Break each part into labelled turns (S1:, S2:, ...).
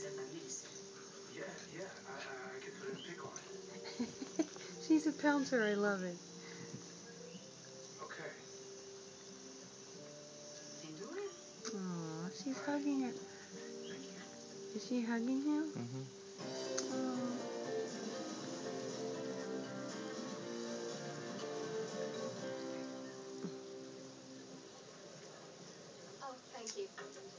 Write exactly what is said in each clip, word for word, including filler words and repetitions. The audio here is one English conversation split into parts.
S1: Yeah, yeah, I, I could put a pick on it.
S2: She's a pouncer, I love it.
S1: Okay. Into it?
S2: Aw, she's hugging her.
S1: Thank you.
S2: Is she hugging him?
S3: Mm-hmm.
S2: Oh.
S4: Oh, thank you.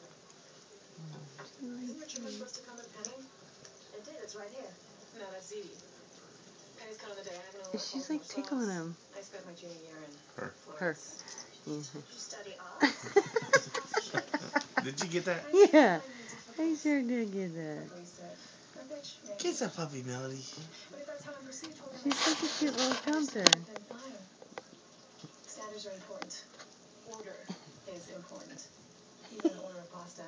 S5: Isn't your tripper supposed to come in Penny?
S4: It did, it's right here.
S5: No, that's Zee. Penny's kind of the day. I can only
S2: She's like tickling him.
S5: I spent my junior year in
S3: Her.
S2: Her.
S5: Florence.
S2: Mm-hmm.
S4: You study art?
S3: Did you get that?
S2: Yeah, I sure did get that.
S3: Kiss a puppy, Melody.
S5: But if that's how I'm perceived, what can
S2: She's
S5: I
S2: such a cute little pouncer.
S5: flying? Standards are important. Order is important. Even an order of pasta.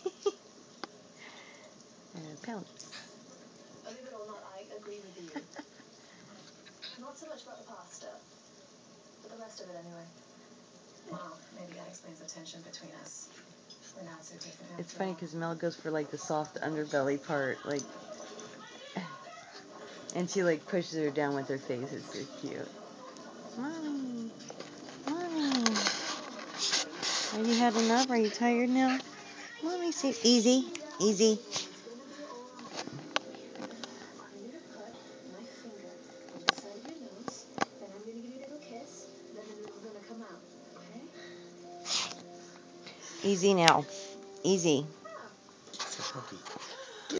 S2: Uh, pounce.
S4: Believe it or not, I agree with you. Not so much about the pasta, but the rest of it anyway.
S5: Well, maybe that explains the tension between us. We're not so different.
S2: It's funny because Mel goes for like the soft underbelly part, like, and she like pushes her down with her face. It's so cute. Mommy, mommy, are you had enough? Are you tired now? Mommy, say easy, easy. Easy now, easy.
S3: It's a puppy.